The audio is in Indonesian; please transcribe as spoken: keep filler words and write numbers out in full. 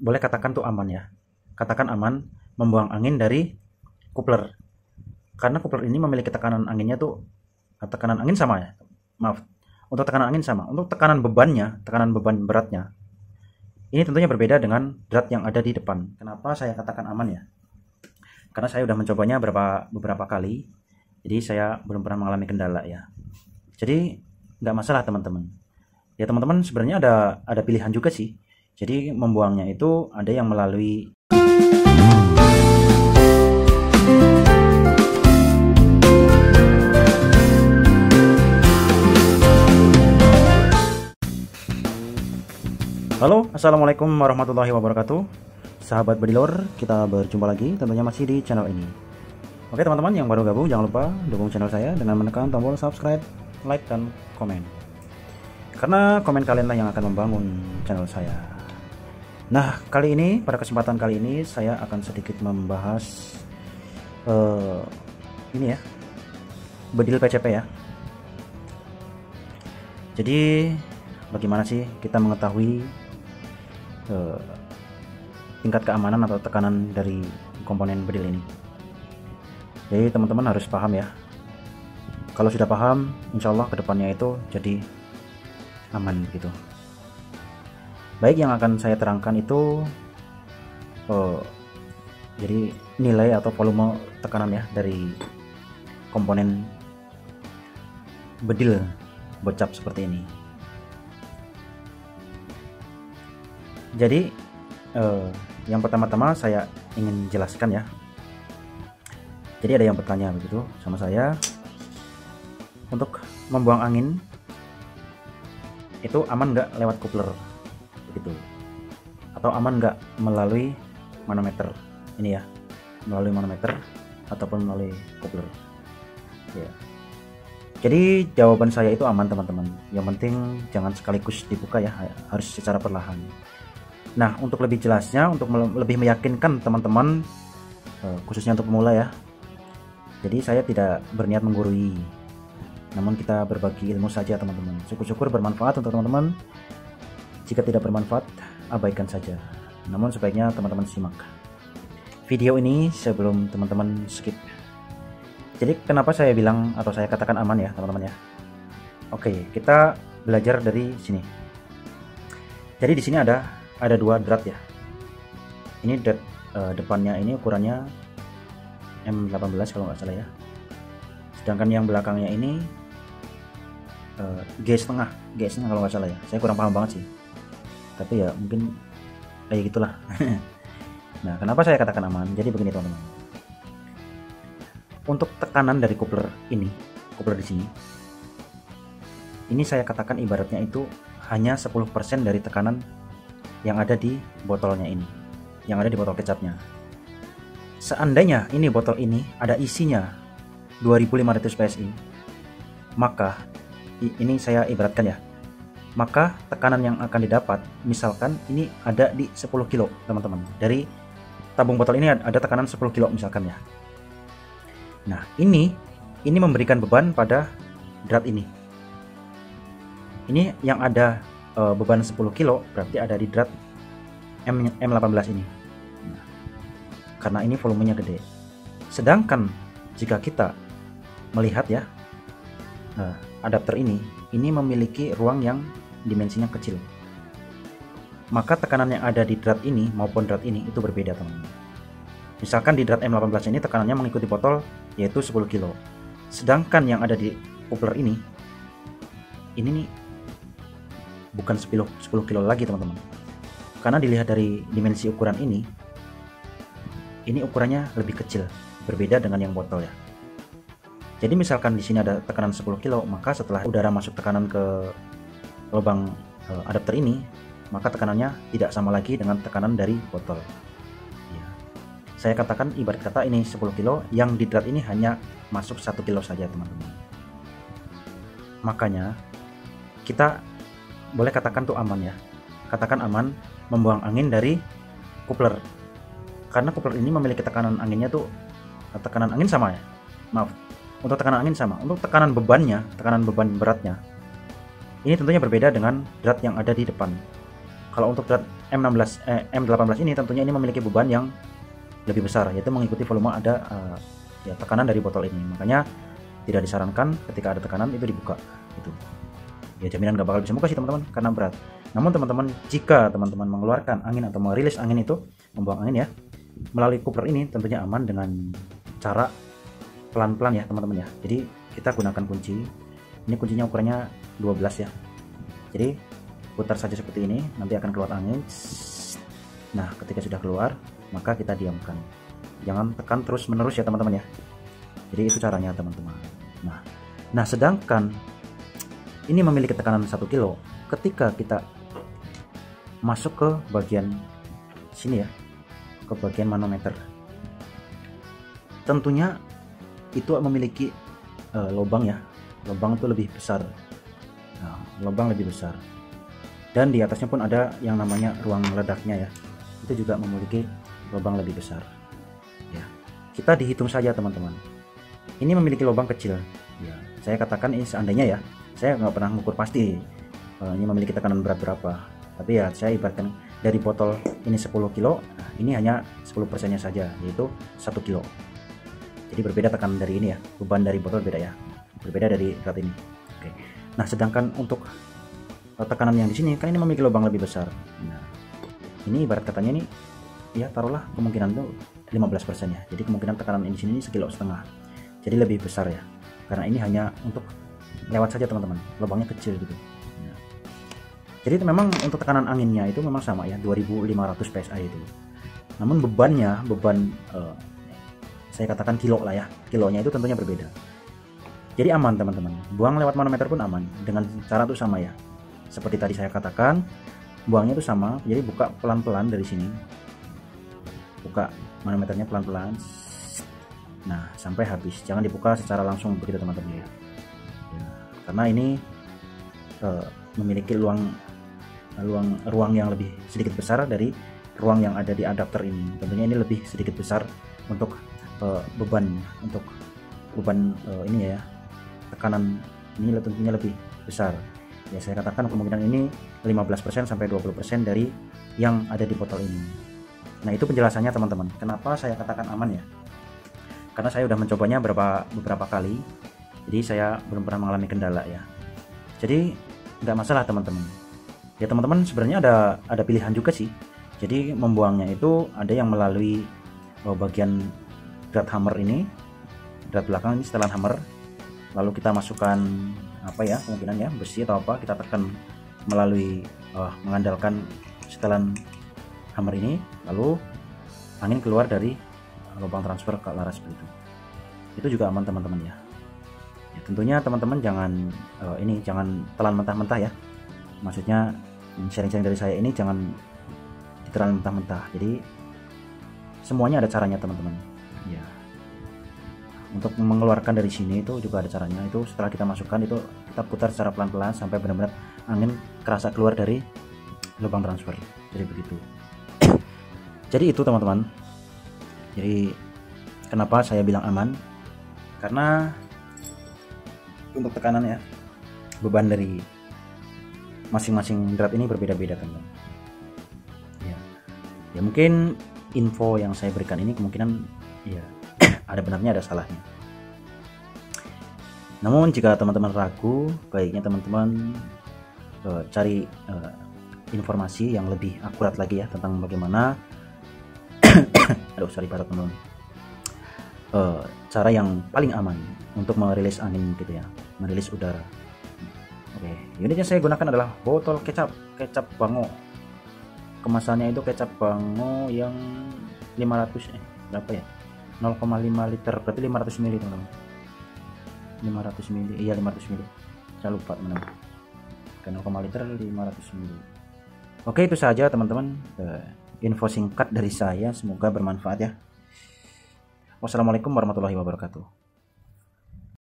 boleh katakan tuh aman ya. Katakan aman membuang angin dari coupler. Karena coupler ini memiliki tekanan anginnya tuh tekanan angin sama ya. Maaf. Untuk tekanan angin sama. Untuk tekanan bebannya, tekanan beban beratnya, ini tentunya berbeda dengan drat yang ada di depan. Kenapa saya katakan aman ya? Karena saya sudah mencobanya beberapa beberapa kali. Jadi saya belum pernah mengalami kendala ya. Jadi nggak masalah teman-teman. Ya teman-teman sebenarnya ada ada pilihan juga sih. Jadi membuangnya itu ada yang melalui Halo, assalamualaikum warahmatullahi wabarakatuh. Sahabat bedilor, kita berjumpa lagi tentunya masih di channel ini. Oke teman-teman yang baru gabung, jangan lupa dukung channel saya dengan menekan tombol subscribe, like, dan komen. Karena komen kalian lah yang akan membangun channel saya. Nah, kali ini, pada kesempatan kali ini saya akan sedikit membahas uh, ini ya, bedil P C P ya. Jadi bagaimana sih kita mengetahui Uh, tingkat keamanan atau tekanan dari komponen bedil ini? Jadi teman-teman harus paham ya. Kalau sudah paham, insya Allah kedepannya itu jadi aman gitu. Baik, yang akan saya terangkan itu uh, jadi nilai atau volume tekanan ya dari komponen bedil bocap seperti ini. Jadi eh, yang pertama-tama saya ingin jelaskan ya. Jadi ada yang bertanya begitu sama saya, untuk membuang angin itu aman nggak lewat coupler begitu, atau aman nggak melalui manometer ini ya, melalui manometer ataupun melalui coupler ya. Jadi jawaban saya itu aman teman-teman. Yang penting jangan sekaligus dibuka ya, harus secara perlahan. Nah, untuk lebih jelasnya, untuk lebih meyakinkan teman-teman, khususnya untuk pemula ya, jadi saya tidak berniat menggurui, namun kita berbagi ilmu saja teman-teman. Syukur-syukur bermanfaat untuk teman-teman. Jika tidak bermanfaat, abaikan saja. Namun sebaiknya teman-teman simak video ini sebelum teman-teman skip. Jadi kenapa saya bilang atau saya katakan aman ya teman-teman ya? Oke, kita belajar dari sini. Jadi di sini ada ada dua drat ya. Ini drat uh, depannya ini ukurannya M delapan belas kalau nggak salah ya. Sedangkan yang belakangnya ini uh, G setengah, G setengah kalau nggak salah ya. Saya kurang paham banget sih. Tapi ya mungkin kayak gitulah. Nah, kenapa saya katakan aman? Jadi begini teman-teman. Untuk tekanan dari coupler ini, coupler di sini, ini saya katakan ibaratnya itu hanya sepuluh persen dari tekanan yang ada di botolnya ini, yang ada di botol kecapnya. Seandainya ini botol ini ada isinya dua ribu lima ratus P S I, maka ini saya ibaratkan ya, maka tekanan yang akan didapat, misalkan ini ada di sepuluh kilo teman-teman, dari tabung botol ini ada tekanan sepuluh kilo misalkan ya. Nah, ini ini memberikan beban pada drat ini. Ini yang ada e, beban sepuluh kilo, berarti ada di drat M delapan belas ini. Nah, karena ini volumenya gede. Sedangkan jika kita melihat ya, e, adapter ini ini memiliki ruang yang dimensinya kecil. Maka tekanan yang ada di drat ini maupun drat ini itu berbeda teman-teman. Misalkan di drat M delapan belas ini tekanannya mengikuti botol yaitu sepuluh kilo. Sedangkan yang ada di coupler ini ini nih bukan sepuluh kilo lagi teman-teman. Karena dilihat dari dimensi ukuran ini, ini ukurannya lebih kecil, berbeda dengan yang botol ya. Jadi misalkan di sini ada tekanan sepuluh kilo, maka setelah udara masuk tekanan ke lubang e, adapter ini, maka tekanannya tidak sama lagi dengan tekanan dari botol. Ya. Saya katakan ibarat kata ini sepuluh kilo, yang di drat ini hanya masuk satu kilo saja teman-teman. Makanya kita boleh katakan tuh aman ya. Katakan aman membuang angin dari coupler. Karena coupler ini memiliki tekanan anginnya tuh tekanan angin sama ya. Maaf. Untuk tekanan angin sama. Untuk tekanan bebannya, tekanan beban beratnya, ini tentunya berbeda dengan drat yang ada di depan. Kalau untuk drat M enam belas eh, M delapan belas ini tentunya ini memiliki beban yang lebih besar, yaitu mengikuti volume ada uh, ya tekanan dari botol ini. Makanya tidak disarankan ketika ada tekanan itu dibuka gitu. Ya jaminan gak bakal bisa buka sih teman-teman karena berat. Namun teman-teman, jika teman-teman mengeluarkan angin atau merilis angin itu, membuang angin ya, melalui coupler ini tentunya aman dengan cara pelan-pelan ya teman-teman ya. Jadi kita gunakan kunci. Ini kuncinya ukurannya dua belas ya. Jadi putar saja seperti ini, nanti akan keluar angin. Nah, ketika sudah keluar, maka kita diamkan. Jangan tekan terus-menerus ya teman-teman ya. Jadi itu caranya teman-teman. Nah, nah sedangkan ini memiliki tekanan satu kilo. Ketika kita masuk ke bagian sini ya, ke bagian manometer, tentunya itu memiliki uh, lubang ya. Lubang itu lebih besar. Nah, lubang lebih besar. Dan di atasnya pun ada yang namanya ruang ledaknya ya, itu juga memiliki lubang lebih besar ya. Kita dihitung saja teman-teman, ini memiliki lubang kecil ya. Saya katakan ini seandainya ya, saya nggak pernah mengukur pasti uh, ini memiliki tekanan berat berapa, tapi ya saya ibaratkan dari botol ini sepuluh kilo, nah ini hanya sepuluh persennya saja, yaitu satu kilo. Jadi berbeda tekanan dari ini ya, beban dari botol beda ya, berbeda dari berat ini. Oke. Nah sedangkan untuk tekanan yang di sini kan ini memiliki lubang lebih besar. Nah, ini ibarat katanya ini ya taruhlah kemungkinan itu lima belas persen ya. Jadi kemungkinan tekanan ini sini sekilo setengah. Jadi lebih besar ya. Karena ini hanya untuk lewat saja teman-teman. Lubangnya kecil gitu. Nah, jadi itu memang untuk tekanan anginnya itu memang sama ya, dua ribu lima ratus P S I itu. Namun bebannya, beban eh, saya katakan kilo lah ya. Kilonya itu tentunya berbeda. Jadi aman teman-teman. Buang lewat manometer pun aman dengan cara itu sama ya. Seperti tadi saya katakan, buangnya itu sama. Jadi buka pelan-pelan dari sini, buka manometernya pelan-pelan, nah sampai habis. Jangan dibuka secara langsung begitu teman-teman ya. Ya, karena ini uh, memiliki ruang ruang ruang yang lebih sedikit besar dari ruang yang ada di adapter ini. Tentunya ini lebih sedikit besar untuk uh, beban untuk beban uh, ini ya, tekanan ini tentunya lebih besar. Ya saya katakan kemungkinan ini lima belas persen sampai dua puluh persen dari yang ada di botol ini. Nah itu penjelasannya teman-teman, kenapa saya katakan aman ya, karena saya udah mencobanya beberapa beberapa kali, jadi saya belum pernah mengalami kendala ya. Jadi nggak masalah teman-teman ya. Teman-teman sebenarnya ada ada pilihan juga sih. Jadi membuangnya itu ada yang melalui oh, bagian drat hammer ini, drat belakang ini setelan hammer, lalu kita masukkan apa ya, kemungkinan ya besi atau apa, kita tekan melalui uh, mengandalkan setelan hammer ini, lalu angin keluar dari lubang transfer ke laras seperti itu. Itu juga aman teman-teman ya. Ya tentunya teman-teman jangan uh, ini jangan telan mentah-mentah ya. Maksudnya sharing-sharing dari saya ini jangan ditelan mentah-mentah. Jadi semuanya ada caranya teman-teman. Ya. Untuk mengeluarkan dari sini itu juga ada caranya. Itu setelah kita masukkan itu kita putar secara pelan-pelan sampai benar-benar angin kerasa keluar dari lubang transfer. Jadi begitu. Jadi itu teman-teman. Jadi kenapa saya bilang aman? Karena untuk tekanan ya, beban dari masing-masing drat ini berbeda-beda teman-teman. Ya. Ya mungkin info yang saya berikan ini kemungkinan ya ada benarnya ada salahnya. Namun jika teman-teman ragu, baiknya teman-teman uh, cari uh, informasi yang lebih akurat lagi ya tentang bagaimana aduh sorry para teman-teman uh, cara yang paling aman untuk merilis angin gitu ya, merilis udara. Oke, unit yang saya gunakan adalah botol kecap kecap Bango. Kemasannya itu kecap Bango yang lima ratus eh berapa ya, nol koma lima liter, berarti lima ratus mili teman-teman. lima ratus mili, iya lima ratus mili, saya lupa teman-teman. nol koma liter lima ratus mili. Oke, itu saja teman-teman uh, info singkat dari saya, semoga bermanfaat ya. Wassalamualaikum warahmatullahi wabarakatuh.